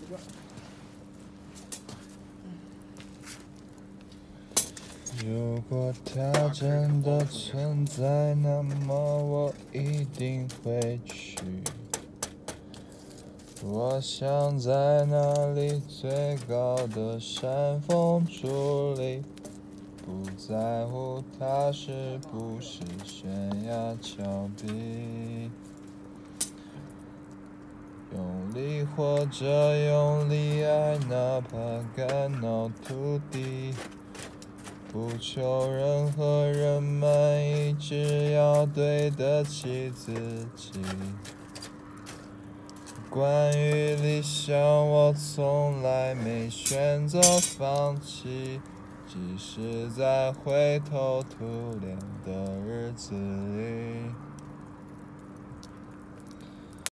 如果它真的存在，那么我一定会去。我想在那里最高的山峰伫立，不在乎它是不是悬崖峭壁。用力活着，用力爱，哪怕肝脑涂地。不求任何人满意，只要对得起自己。关于理想，我从来没选择放弃，即使在灰头土脸的日子里。